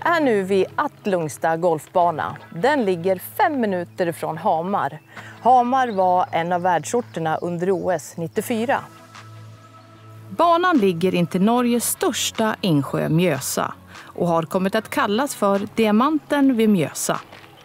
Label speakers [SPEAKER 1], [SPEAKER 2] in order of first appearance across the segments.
[SPEAKER 1] är nu vid Atlungsta golfbana. Den ligger 5 minuter från Hamar. Hamar var en av världsorterna under OS 94. Banan ligger intill Norges största insjö Mjösa och har kommit att kallas för Diamanten vid Mjösa.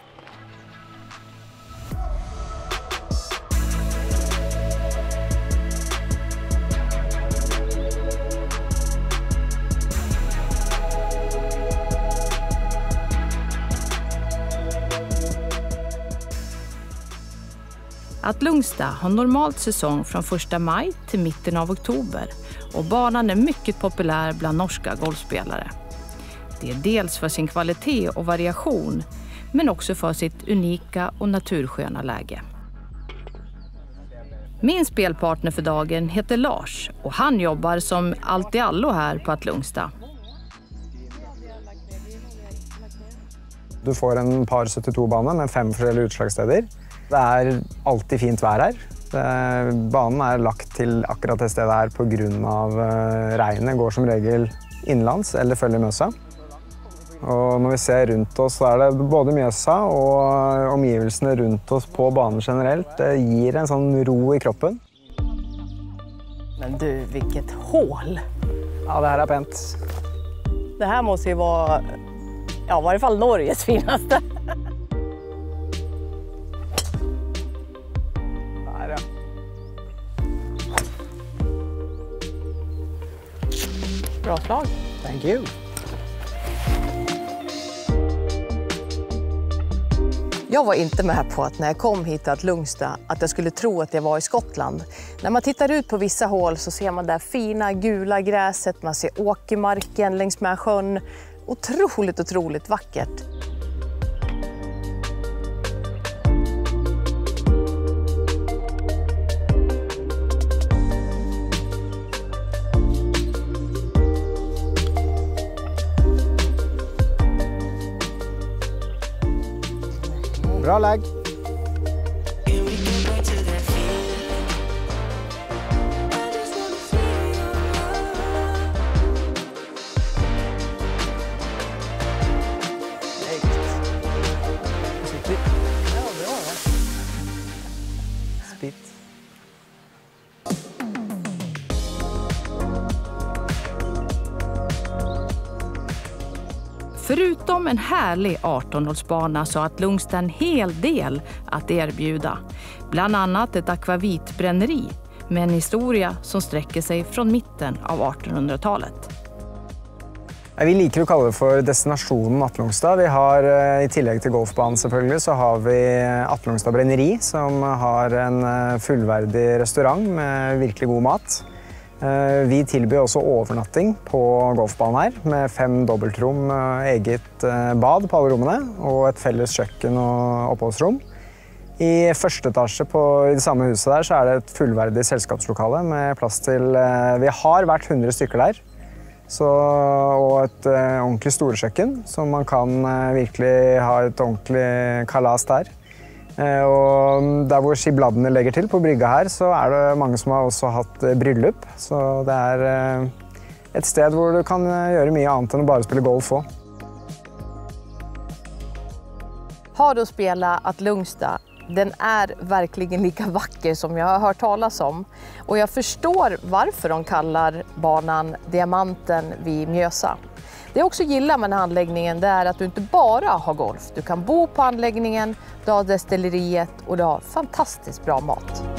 [SPEAKER 1] Atlungsta har normalt säsong från 1 maj till mitten av oktober och banan är mycket populär bland norska golfspelare. Det är dels för sin kvalitet och variation men också för sitt unika och natursköna läge. Min spelpartner för dagen heter Lars och han jobbar som allt i allo här på Atlungsta.
[SPEAKER 2] Du får en par 72-bane med 5 forskjellige utslagssteder. Det är alltid fint vær her. Banen är lagt till akkurat det stedet her på grund av regnet går som regel innenlands eller følger Mjøsa. Och när vi ser runt oss så är det både Mjøsa och omgivelsene runt oss på banen generellt. Det ger en sån ro i kroppen.
[SPEAKER 1] Men du, vilket hål!
[SPEAKER 2] Ja, det här är pent.
[SPEAKER 1] Det här måste ju vara, ja, i varje fall Norges finaste.
[SPEAKER 2] Där, ja.
[SPEAKER 1] Bra slag.
[SPEAKER 2] Thank you.
[SPEAKER 1] Jag var inte med på att när jag kom hit till Atlungsta att jag skulle tro att jag var i Skottland. När man tittar ut på vissa hål så ser man det fina gula gräset, man ser åkermarken längs med sjön. Otroligt vackert.
[SPEAKER 2] Bra lägg. Spitt.
[SPEAKER 1] Förutom en härlig 18-hålsbana så har Atlungsta en hel del att erbjuda. Bland annat ett akvavitbränneri med en historia som sträcker sig från mitten av 1800-talet.
[SPEAKER 2] Vi liker att kalla det för destinationen Atlungsta. Vi har i tillägg till golfbanan selvfølgelig så har vi Atlungsta bränneri som har en fullvärdig restaurang med virkelig god mat. Vi tilbyr också overnatting på golfbanan här med 5 dobbeltrom, eget bad på alla rummen och ett felles kökken och uppehållsrum. I första etasje i det samma huset där så är det ett fullvärdigt sällskapslokale med plats till, vi har vært 100 stykker där. Så, och ett ordentligt storkökken så man kan verkligen ha ett ordentligt kalas där. Och där hvor skibladdene lägger till på brygga här så är det många som har också haft bröllop. Så det är ett sted där du kan göra mycket annat än att bara spela golf också.
[SPEAKER 1] Har du spelat Atlungsta? Den är verkligen lika vacker som jag har hört talas om. Och jag förstår varför de kallar banan Diamanten vid Mjösa. Det jag också gillar med den här anläggningen det är att du inte bara har golf. Du kan bo på anläggningen, du har destilleriet och du har fantastiskt bra mat.